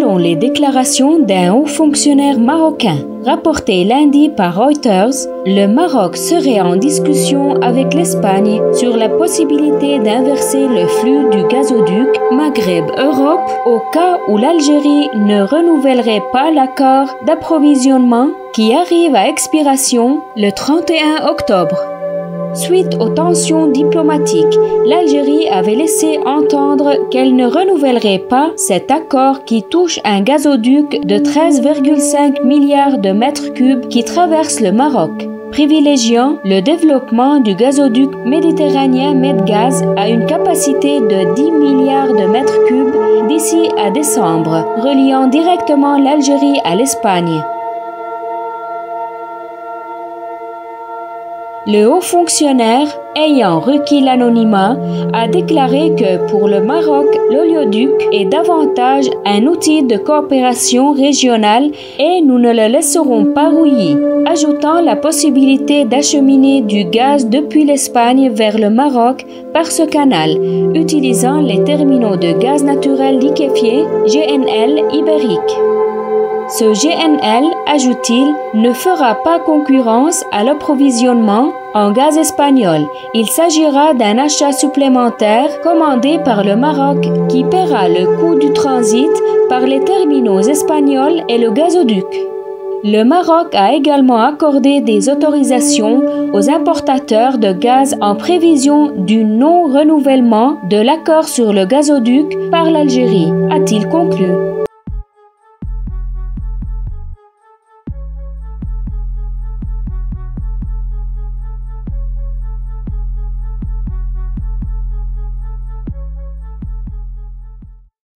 selon les déclarations d'un haut fonctionnaire marocain. Rapporté lundi par Reuters, le Maroc serait en discussion avec l'Espagne sur la possibilité d'inverser le flux du gazoduc Maghreb-Europe au cas où l'Algérie ne renouvellerait pas l'accord d'approvisionnement qui arrive à expiration le 31 octobre. Suite aux tensions diplomatiques, l'Algérie avait laissé entendre qu'elle ne renouvellerait pas cet accord qui touche un gazoduc de 13,5 milliards de mètres cubes qui traverse le Maroc, privilégiant le développement du gazoduc méditerranéen Medgaz à une capacité de 10 milliards de mètres cubes d'ici à décembre, reliant directement l'Algérie à l'Espagne. Le haut fonctionnaire, ayant requis l'anonymat, a déclaré que pour le Maroc, l'oléoduc est davantage un outil de coopération régionale et nous ne le laisserons pas rouiller, ajoutant la possibilité d'acheminer du gaz depuis l'Espagne vers le Maroc par ce canal, utilisant les terminaux de gaz naturel liquéfié GNL ibérique. Ce GNL, ajoute-t-il, ne fera pas concurrence à l'approvisionnement en gaz espagnol. Il s'agira d'un achat supplémentaire commandé par le Maroc qui paiera le coût du transit par les terminaux espagnols et le gazoduc. Le Maroc a également accordé des autorisations aux importateurs de gaz en prévision du non-renouvellement de l'accord sur le gazoduc par l'Algérie, a-t-il conclu.